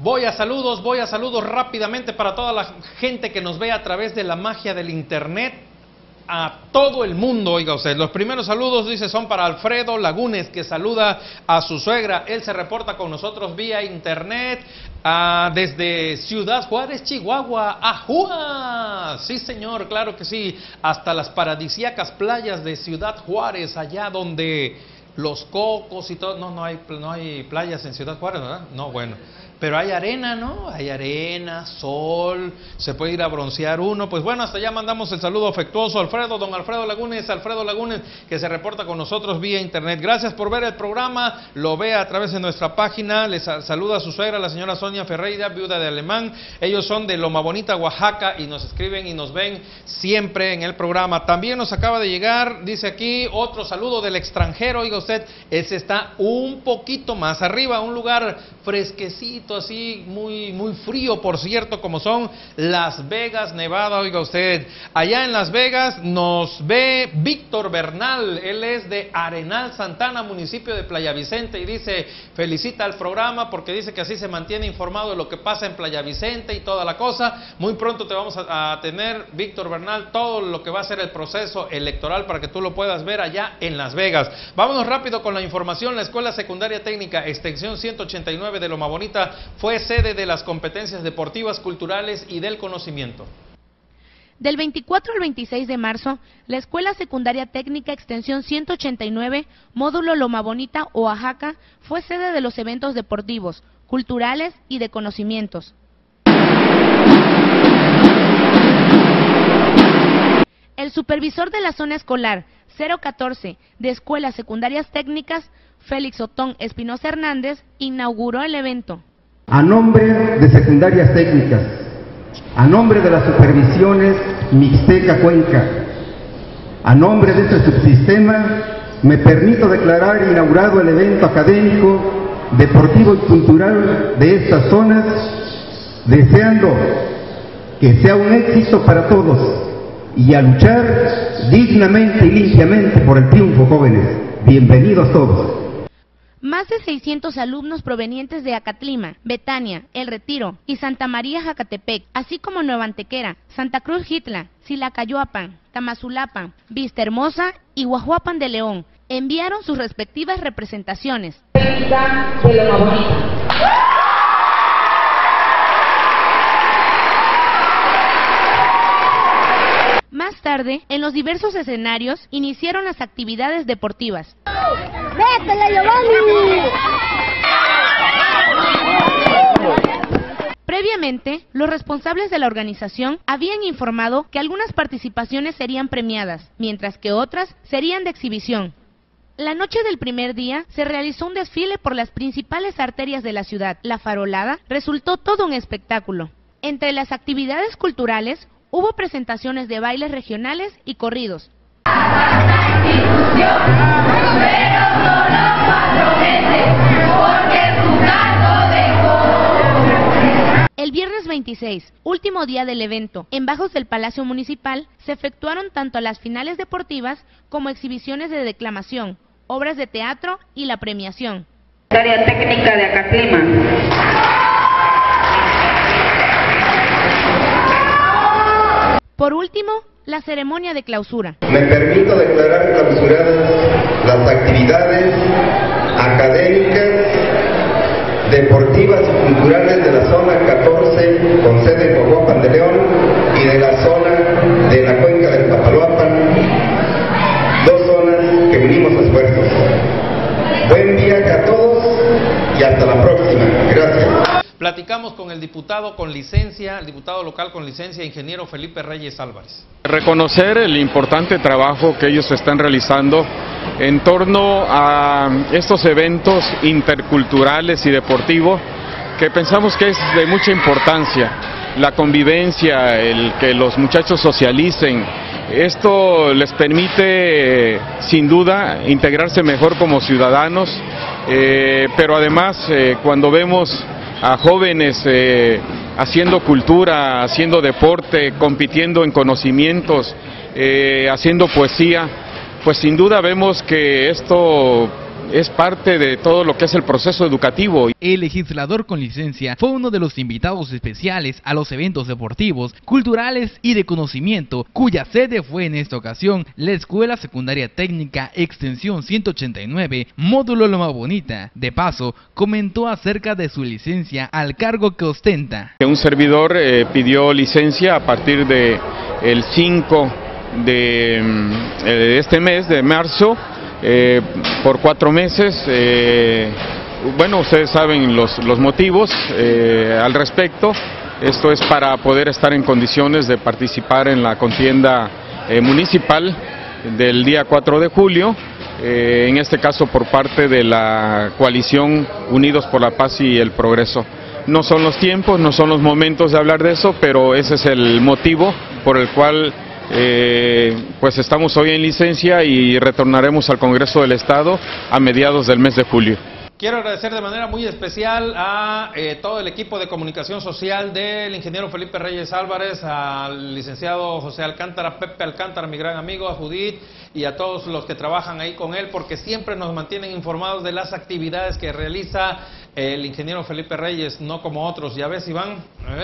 Voy a saludos rápidamente para toda la gente que nos ve a través de la magia del internet, a todo el mundo, oiga usted. Los primeros saludos, dice, son para Alfredo Lagunes, que saluda a su suegra. Él se reporta con nosotros vía internet desde Ciudad Juárez, Chihuahua. ¡Ajúa! Sí, señor, claro que sí. Hasta las paradisíacas playas de Ciudad Juárez, allá donde los cocos y todo. No hay playas en Ciudad Juárez, ¿verdad? No, bueno. Pero hay arena, ¿no? Hay arena, sol, se puede ir a broncear uno. Pues bueno, hasta allá mandamos el saludo afectuoso a don Alfredo Lagunes, que se reporta con nosotros vía internet. Gracias por ver el programa, lo ve a través de nuestra página. Les saluda a su suegra, la señora Sonia Ferreira, viuda de Alemán. Ellos son de Loma Bonita, Oaxaca, y nos escriben y nos ven siempre en el programa. También nos acaba de llegar, dice aquí, otro saludo del extranjero. Oiga usted, ese está un poquito más arriba, un lugar fresquecito, así muy frío, por cierto, como son Las Vegas, Nevada. Oiga usted, allá en Las Vegas nos ve Víctor Bernal. Él es de Arenal Santana, municipio de Playa Vicente, y dice, felicita al programa porque dice que así se mantiene informado de lo que pasa en Playa Vicente y toda la cosa. Muy pronto te vamos a tener, Víctor Bernal, todo lo que va a ser el proceso electoral para que tú lo puedas ver allá en Las Vegas. Vámonos rápido con la información. La Escuela Secundaria Técnica Extensión 189 de Loma Bonita fue sede de las competencias deportivas, culturales y del conocimiento. Del 24 al 26 de marzo, la Escuela Secundaria Técnica Extensión 189, módulo Loma Bonita, Oaxaca, fue sede de los eventos deportivos, culturales y de conocimientos. El supervisor de la zona escolar 014 de Escuelas Secundarias Técnicas, Félix Otón Espinosa Hernández, inauguró el evento. A nombre de Secundarias Técnicas, a nombre de las supervisiones Mixteca Cuenca, a nombre de este subsistema, me permito declarar inaugurado el evento académico, deportivo y cultural de estas zonas, deseando que sea un éxito para todos y a luchar dignamente y limpiamente por el triunfo, jóvenes. Bienvenidos todos. Más de 600 alumnos provenientes de Acatlima, Betania, El Retiro y Santa María Jacatepec, así como Nueva Antequera, Santa Cruz Jitla, Silacayoapan, Tamazulapan, Vista Hermosa y Guajuapan de León, enviaron sus respectivas representaciones. Más tarde, en los diversos escenarios, iniciaron las actividades deportivas. ¡Vétele, Giovanni! Previamente, los responsables de la organización habían informado que algunas participaciones serían premiadas, mientras que otras serían de exhibición. La noche del primer día se realizó un desfile por las principales arterias de la ciudad. La farolada resultó todo un espectáculo. Entre las actividades culturales, hubo presentaciones de bailes regionales y corridos. El viernes 26, último día del evento, en bajos del Palacio Municipal, se efectuaron tanto las finales deportivas como exhibiciones de declamación, obras de teatro y la premiación. Área técnica de Acatlima. Por último, la ceremonia de clausura. Me permito declarar clausuradas las actividades académicas, deportivas y culturales de la zona 14, con sede en Guajuapan de León, y de la zona de la cuenca del Papaloapan, dos zonas que unimos esfuerzos. Buen viaje a todos y hasta la próxima. Gracias. Platicamos con el diputado con licencia, el diputado local con licencia, ingeniero Felipe Reyes Álvarez. Reconocer el importante trabajo que ellos están realizando en torno a estos eventos interculturales y deportivos que pensamos que es de mucha importancia. La convivencia, el que los muchachos socialicen, esto les permite sin duda integrarse mejor como ciudadanos, pero además cuando vemos a jóvenes haciendo cultura, haciendo deporte, compitiendo en conocimientos, haciendo poesía, pues sin duda vemos que esto es parte de todo lo que es el proceso educativo. El legislador con licencia fue uno de los invitados especiales a los eventos deportivos, culturales y de conocimiento, cuya sede fue en esta ocasión la Escuela Secundaria Técnica Extensión 189, módulo Loma Bonita. De paso, comentó acerca de su licencia al cargo que ostenta. Un servidor pidió licencia a partir de el 5 de este mes, de marzo, por 4 meses. Bueno, ustedes saben los motivos al respecto. Esto es para poder estar en condiciones de participar en la contienda municipal del día 4 de julio, en este caso por parte de la coalición Unidos por la Paz y el Progreso. No son los tiempos, no son los momentos de hablar de eso, pero ese es el motivo por el cual pues estamos hoy en licencia y retornaremos al Congreso del Estado a mediados del mes de julio. Quiero agradecer de manera muy especial a todo el equipo de comunicación social del ingeniero Felipe Reyes Álvarez, al licenciado José Alcántara, Pepe Alcántara, mi gran amigo, a Judith y a todos los que trabajan ahí con él, porque siempre nos mantienen informados de las actividades que realiza el ingeniero Felipe Reyes, no como otros. Ya ves, Iván,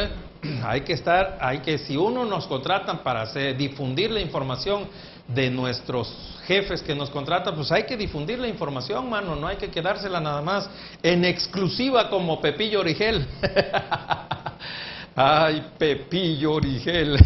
si uno nos contratan para difundir la información de nuestros jefes que nos contratan, pues hay que difundir la información, mano, no hay que quedársela nada más en exclusiva como Pepillo Origel. Ay, Pepillo Origel.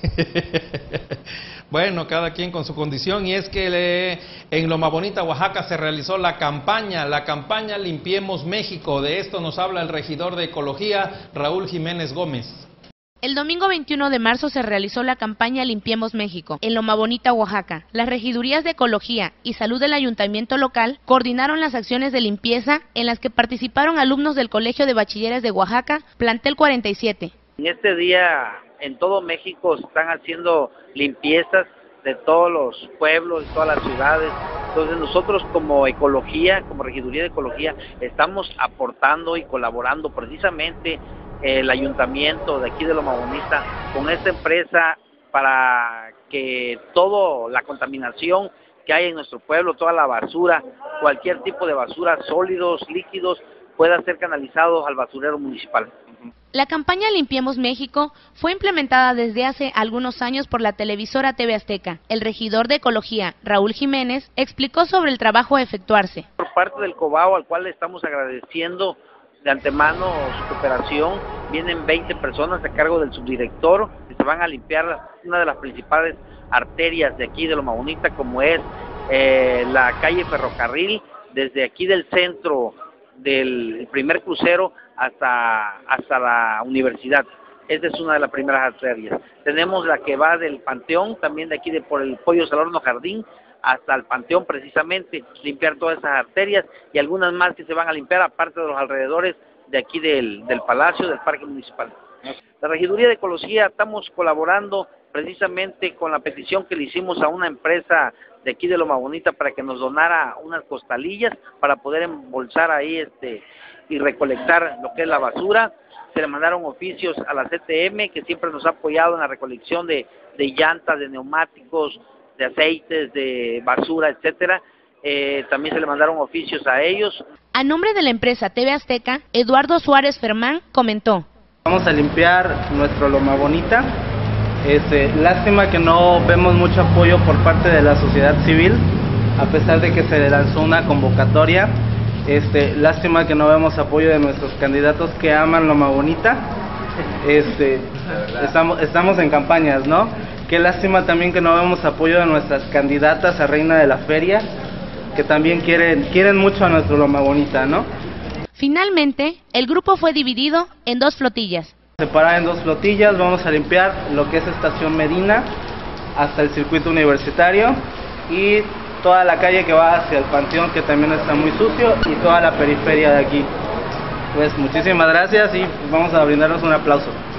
Bueno, cada quien con su condición, y es que en Loma Bonita, Oaxaca, se realizó la campaña Limpiemos México. De esto nos habla el regidor de Ecología, Raúl Jiménez Gómez. El domingo 21 de marzo se realizó la campaña Limpiemos México en Loma Bonita, Oaxaca. Las regidurías de Ecología y Salud del Ayuntamiento local coordinaron las acciones de limpieza en las que participaron alumnos del Colegio de Bachilleres de Oaxaca, plantel 47. En este día en todo México se están haciendo limpiezas de todos los pueblos, de todas las ciudades. Entonces nosotros como Ecología, como Regiduría de Ecología, estamos aportando y colaborando precisamente el ayuntamiento de aquí de Loma Bonita con esta empresa para que toda la contaminación que hay en nuestro pueblo, toda la basura, cualquier tipo de basura, sólidos, líquidos, pueda ser canalizados al basurero municipal. La campaña Limpiemos México fue implementada desde hace algunos años por la televisora TV Azteca. El regidor de Ecología, Raúl Jiménez, explicó sobre el trabajo a efectuarse. Por parte del COBAO, al cual le estamos agradeciendo de antemano su cooperación, vienen 20 personas a cargo del subdirector que se van a limpiar una de las principales arterias de aquí de Loma Bonita, como es la calle Ferrocarril, desde aquí del centro del primer crucero hasta la universidad. Esta es una de las primeras arterias. Tenemos la que va del Panteón, también de aquí por el Pollo Salorno Jardín, hasta el Panteón precisamente, limpiar todas esas arterias y algunas más que se van a limpiar, aparte de los alrededores de aquí del Palacio, del Parque Municipal. La Regiduría de Ecología estamos colaborando precisamente con la petición que le hicimos a una empresa de aquí de Loma Bonita para que nos donara unas costalillas para poder embolsar ahí y recolectar lo que es la basura. Se le mandaron oficios a la CTM, que siempre nos ha apoyado en la recolección de llantas, de neumáticos, de aceites, de basura, etcétera. También se le mandaron oficios a ellos. A nombre de la empresa TV Azteca, Eduardo Suárez Fermán comentó: vamos a limpiar nuestro Loma Bonita. Lástima que no vemos mucho apoyo por parte de la sociedad civil, a pesar de que se le lanzó una convocatoria. Lástima que no vemos apoyo de nuestros candidatos que aman Loma Bonita. Estamos en campañas, ¿no? Qué lástima también que no vemos apoyo de nuestras candidatas a Reina de la Feria, que también quieren mucho a nuestro Loma Bonita, ¿no? Finalmente, el grupo fue dividido en 2 flotillas. Separada en 2 flotillas, vamos a limpiar lo que es Estación Medina hasta el circuito universitario y toda la calle que va hacia el Panteón, que también está muy sucio, y toda la periferia de aquí. Pues muchísimas gracias y vamos a brindarnos un aplauso.